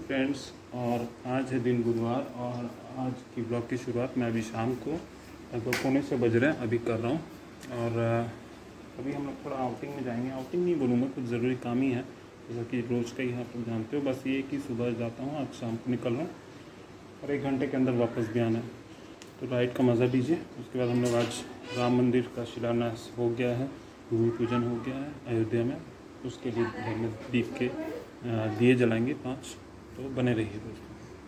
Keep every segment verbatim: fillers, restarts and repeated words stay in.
Friends, और आज है दिन बुधवार और आज की ब्लॉग की शुरुआत मैं अभी शाम को लगभग पौने से बज रहे हैं अभी कर रहा हूँ। और अभी हम लोग थोड़ा आउटिंग में जाएंगे। आउटिंग नहीं बोलूँगा, कुछ ज़रूरी काम ही है जैसा कि रोज़ का ही आप लोग जानते हो। बस ये कि सुबह जाता हूँ, आज शाम को निकल रहा हूँ और एक घंटे के अंदर वापस भी आना है। तो राइड का मज़ा लीजिए। उसके बाद हम लोग आज राम मंदिर का शिलान्यास हो गया है, भूमि पूजन हो गया है अयोध्या में। उसके लिए घर में दीप के दिए जलाएंगे पाँच। तो बने रहिए दोस्तों।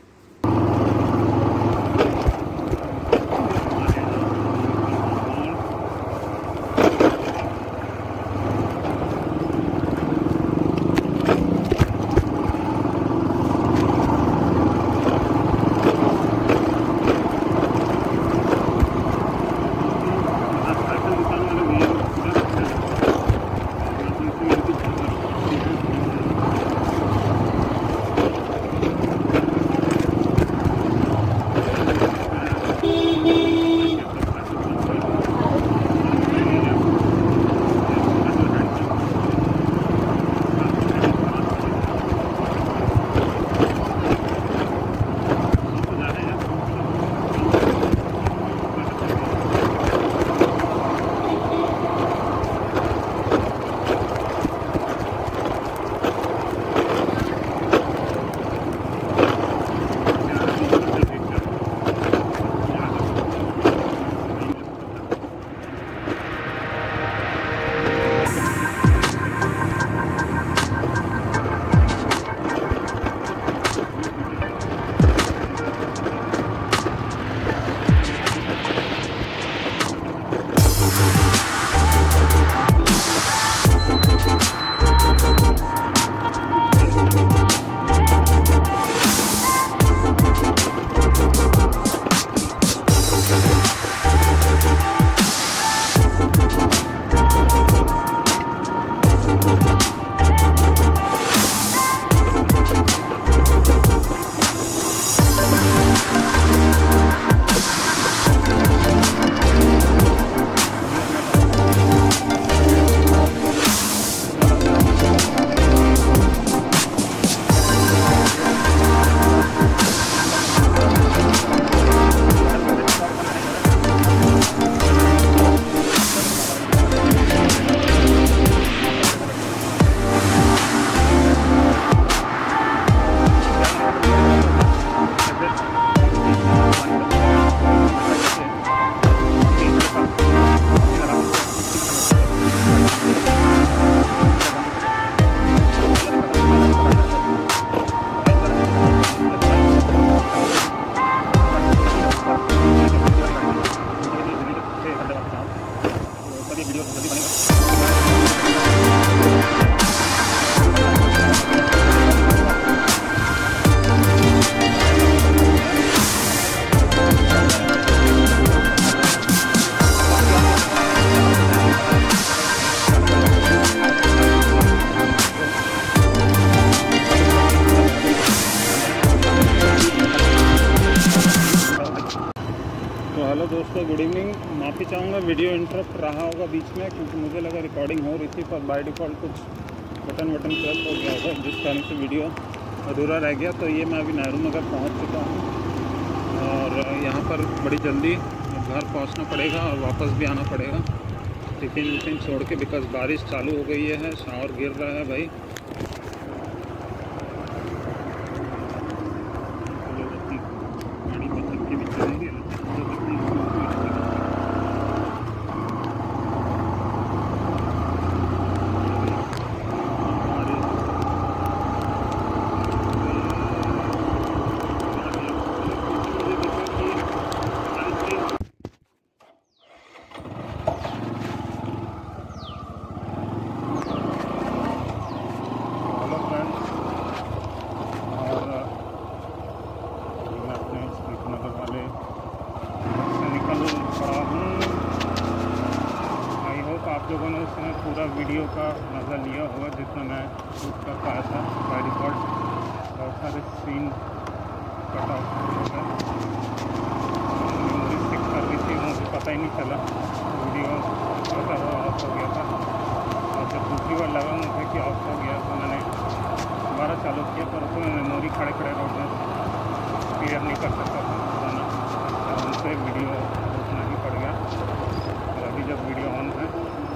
हेलो दोस्तों, गुड इवनिंग। माफ़ी चाहूँगा वीडियो इंटरप्ट रहा होगा बीच में, क्योंकि मुझे लगा रिकॉर्डिंग हो रही थी पर बाय डिफ़ॉल्ट कुछ बटन बटन प्रेस हो गया होगा, जिस कारण से वीडियो अधूरा रह गया। तो ये मैं अभी नेहरू नगर पहुँच चुका हूँ और यहाँ पर बड़ी जल्दी घर पहुँचना पड़ेगा और वापस भी आना पड़ेगा टिफिन विफिन छोड़ के, बिकॉज बारिश चालू हो गई है, शावर गिर रहा है भाई। आप लोगों ने उसमें पूरा वीडियो का मज़ा लिया होगा जितना मैं शूट कर पाया था। बाय डिफ़ॉल्ट बहुत सारे सीन कट ऑफ हो गए, मेमोरी स्टिक कर रही थी, मुझे पता ही नहीं चला, वीडियो ऑफ हो गया था। और जब दूसरी बार लगा मुझे कि ऑफ हो गया तो मैंने दोबारा चालू किया, पर उसमें मेमोरी खड़े खड़े रोड में क्लियर नहीं कर सकता था पुराना, तो उनसे वीडियो रोकना ही पड़ गया। और अभी जब वीडियो ऑन है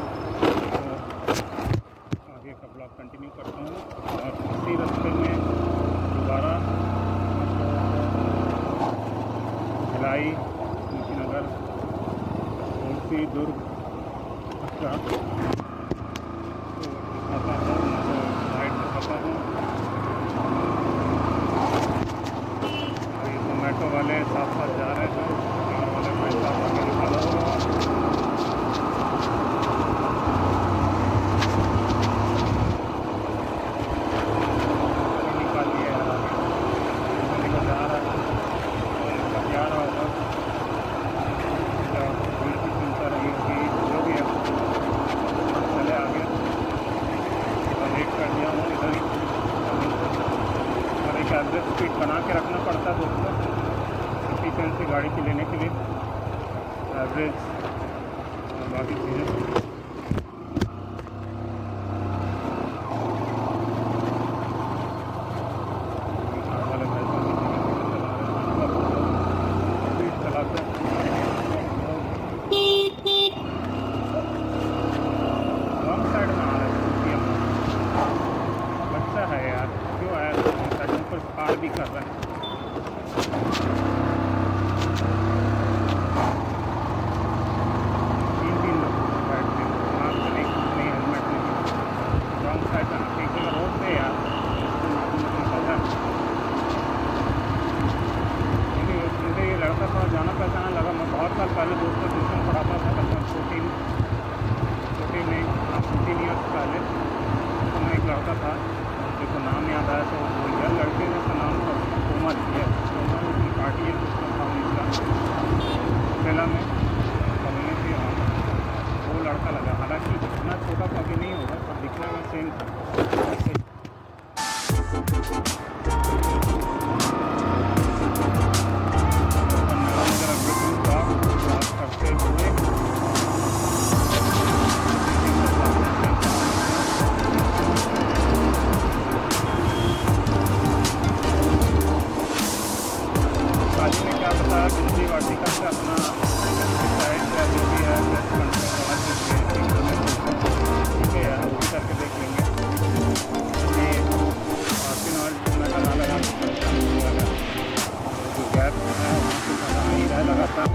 तो आगे का ब्लॉग कंटिन्यू करता हूँ। और इसी रास्ते में दोबारा भिलाई, कुशीनगर, कोसी, दुर्ग का दिखाता हूँ, साइड दिखाता हूँ। और ये जोमेटो वाले साथ साथ जा रहे हैं, कार वाले पैसा आगे निकाला हुआ निकाल लिया है, आगे निकल जा रहा है, जा रहा होगा भीड़ की चिंता रही होगी, जो भी है चले आगे। और एक कर दिया हूँ इधर ही, और एक एवरेज स्पीड बना के रखना पड़ता है दोस्तों एफिशिएंसी गाड़ी की लेने के लिए, एवरेज और बाकी चीज़ें। है यार, क्यों आया साइड पर पार भी कर रहा है। तीन तीन लोग साइड में मास्क नहीं नहीं हेलमेट नहीं, रॉन्ग साइड में एक रोड पे यार पता मुझे ये लड़का थोड़ा जाना पहचाना लगा। मैं बहुत साल पहले दोस्तों ट्यूशन पढ़ाता था, लगभग फोर्टीन फोर्टीन नहीं हाँ फोर्टीन ईयर्स पहले। तो मैं एक लड़का था, देखो नाम याद आया तो बोल गया, लड़के ने का नाम था उसका कोमल है, कोमल उसकी पार्टी है, उसका था उसका मेला में कम्युनिटी हॉल, वो लड़का लगा। हालांकि इतना छोटा तो अभी नहीं होगा, पर दिखने में सेम था ऐसे। करते हुए बाजू में क्या बताया बिजली वाटिका से अपना साइड का जो भी है ठीक है यार, वो भी करके देख लेंगे। ये ऑर्चिन ऑयल मेटल वाला जो गैस है नहीं रहा लगातार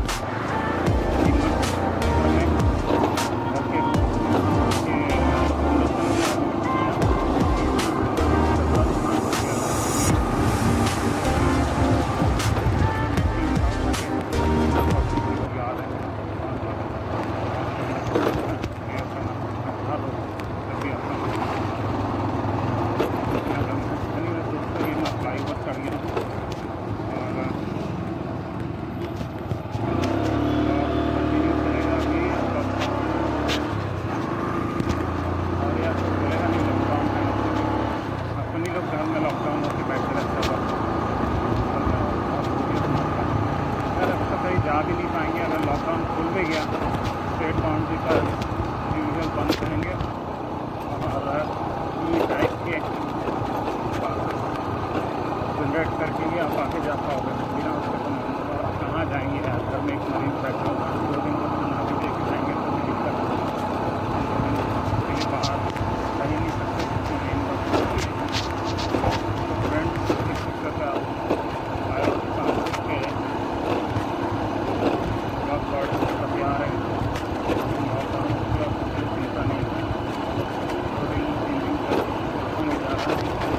जा भी नहीं पाएंगे। अगर लॉकडाउन खुल भी गया, स्टेट बाउंड्री पर यूजुअल बंद करेंगे और ये टाइप के जनरेट करके ही आप आगे जा पाओगे। बिना उसके तो आप कहाँ जाएंगे यार, घर में एक मरीज बैठा होगा, दो दिन को खाना भी दे के जाएंगे तो भी दिक्कत कहीं बाहर जा ही नहीं सकते। मेन बात फ्रेंड्स इस दिक्कत का आया काम करके तैयार है, चिंता नहीं है। दो दिन तीन दिन तक नहीं जाता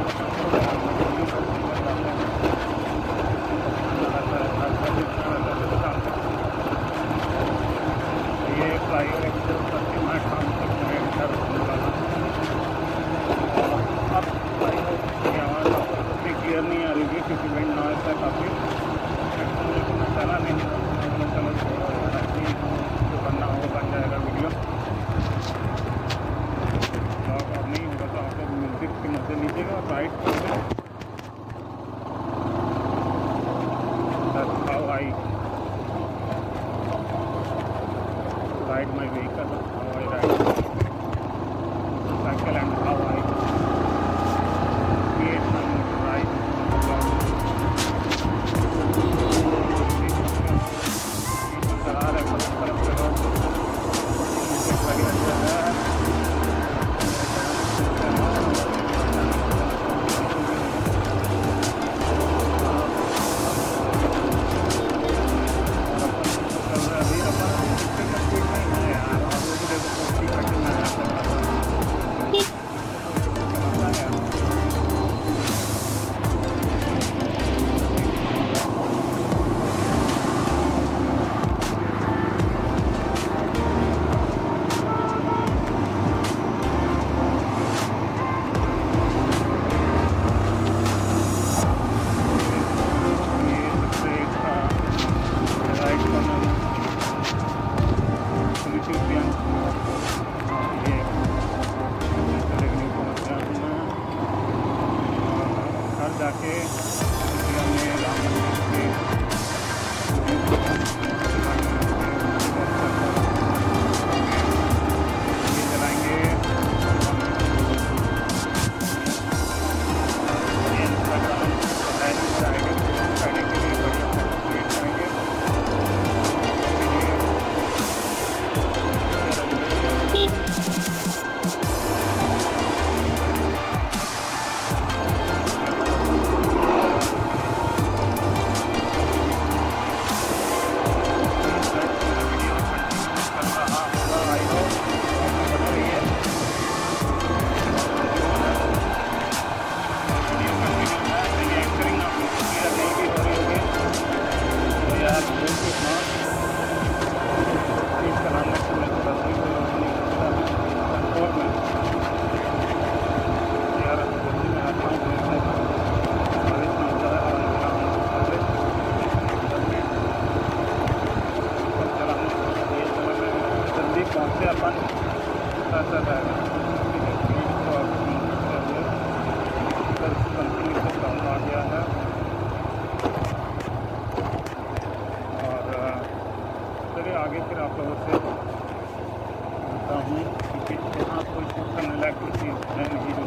ये फ्लाईओवर एक्सप्रेस करके मैं काम करता है इधर निकाला। अब फ्लाईओवर की आवाज़ इतनी क्लियर नहीं आ रही है क्योंकि विंड नॉइज़ है काफ़ी, लेकिन मैं चला नहीं चलो छोड़ो यार, ऐसे जो बनना होगा बन जाएगा वीडियो। ब्लॉग और नहीं होगा तो आप लोग म्यूज़िक के मज़े लीजिएगा और राइड करोगे। That's how I ride my vehicle, how I ride motorcycle and how I create my motor ride. जाके हमने राम मंदिर चलाएंगे। आगे फिर आप लोगों से बताता हूँ कि यहाँ कोई शूट करने लायक कोई चीज़ है नहीं जो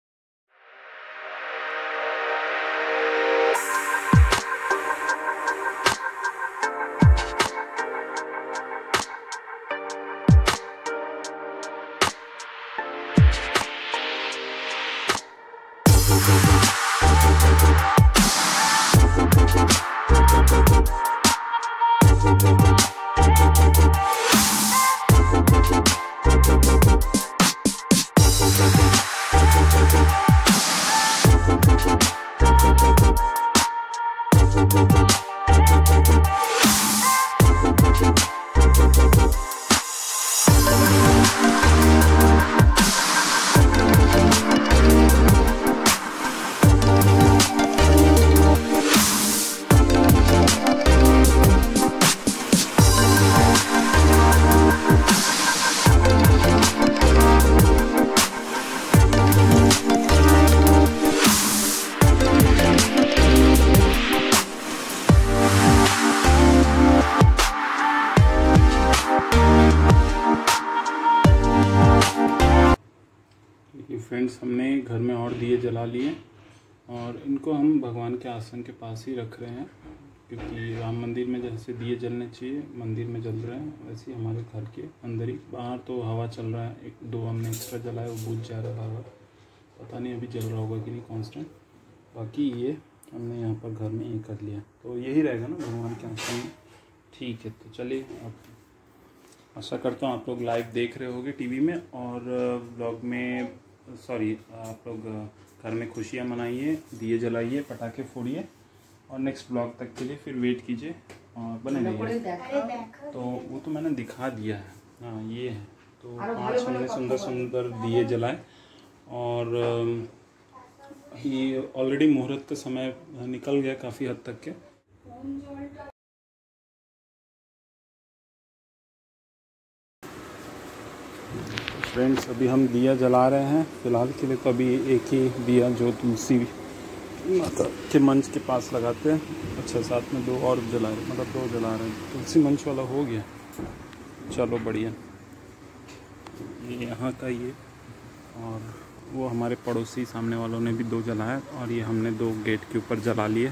फ्रेंड्स, हमने घर में और दिए जला लिए और इनको हम भगवान के आसन के पास ही रख रहे हैं, क्योंकि राम मंदिर में जैसे दिए जलने चाहिए मंदिर में जल रहे हैं, वैसे ही हमारे घर के अंदर ही। बाहर तो हवा चल रहा है, एक दो हमने एक्स्ट्रा जलाया, वो बुझ जा रहा है बाहर, पता नहीं अभी जल रहा होगा कि नहीं कांस्टेंट। बाकी ये हमने यहाँ पर घर में ये कर लिया, तो यही रहेगा ना भगवान के आसन में। ठीक है, तो चलिए, अब आशा करता हूँ आप लोग लाइव देख रहे होगे टीवी में, और ब्लॉग में सॉरी आप लोग घर में खुशियाँ मनाइए, दिए जलाइए, पटाखे फोड़िए, और नेक्स्ट ब्लॉग तक के लिए फिर वेट कीजिए और बने रहिए। तो वो तो मैंने दिखा दिया है, हाँ ये है। तो पाँच हमने सुंदर सुंदर दिए जलाए, और ये ऑलरेडी मुहूर्त का समय निकल गया काफ़ी हद तक के। फ्रेंड्स, अभी हम दिया जला रहे हैं फ़िलहाल के लिए, तो अभी एक ही दिया जो तुलसी माता के मंच के पास लगाते हैं। अच्छा, साथ में दो और जलाए, मतलब दो जला रहे हैं, तुलसी मंच वाला हो गया। चलो बढ़िया। ये यहाँ का ये, और वो हमारे पड़ोसी सामने वालों ने भी दो जलाया, और ये हमने दो गेट के ऊपर जला लिए।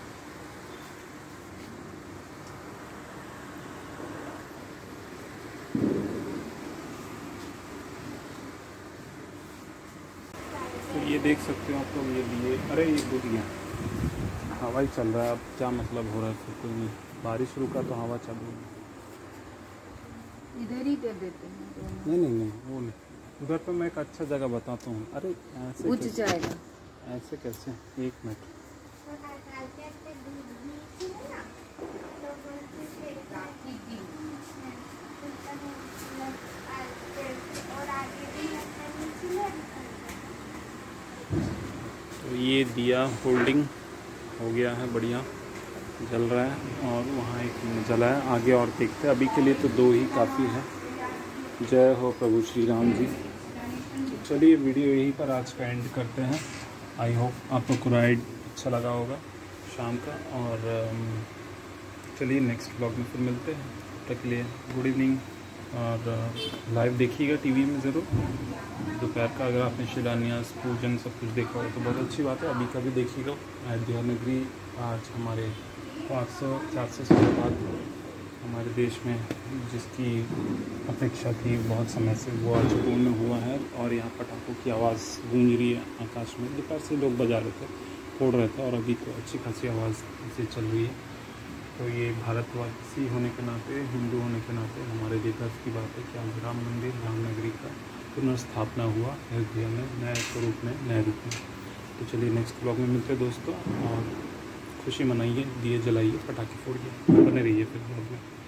ये देख सकते हो आप लोग, ये दिए, अरे ये बुझ गया, हवा ही चल रहा है। अब क्या मतलब हो रहा है, फिर कोई नहीं, बारिश रुका तो हवा चल रही है। इधर ही दे देते हैं। नहीं नहीं नहीं वो नहीं, उधर पे मैं एक अच्छा जगह बताता हूँ। अरे ऐसे बुझ जाएगा, ऐसे कैसे, एक मिनट। तो ये दिया होल्डिंग हो गया है, बढ़िया जल रहा है, और वहाँ एक जला है, आगे और देखते हैं। अभी के लिए तो दो ही काफ़ी है। जय हो प्रभु श्री राम जी। तो चलिए वीडियो यहीं पर आज का एंड करते हैं। आई होप आप लोग को राइड अच्छा लगा होगा शाम का। और चलिए नेक्स्ट ब्लॉग में फिर मिलते हैं, तब तक के लिए गुड इवनिंग। और लाइव देखिएगा टीवी में ज़रूर दोपहर का, अगर आपने शिलान्यास पूजन सब कुछ देखा हो तो बहुत अच्छी बात है। अभी का भी देखिएगा। अयोध्या नगरी आज हमारे पाँच सौ चार सौ साल बाद हमारे देश में जिसकी अपेक्षा थी बहुत समय से, वो आज पूर्ण हुआ है। और यहाँ पटाखों की आवाज़ गूंज रही है आकाश में। दोपहर से लोग बजा रहे थे, फोड़ रहे थे, और अभी तो अच्छी खासी आवाज़ से चल रही है। तो ये भारतवासी होने के नाते, हिंदू होने के नाते हमारे लिए गर्व की बात है कि आज राम मंदिर, राम नगरी का पुनर्स्थापना हुआ अयोध्या में, नए स्वरूप में, नए रूप में। तो चलिए नेक्स्ट ब्लॉग में मिलते हैं दोस्तों, और खुशी मनाइए, दिए जलाइए, पटाखे फोड़िए, बने रहिए फिर ब्लॉग में।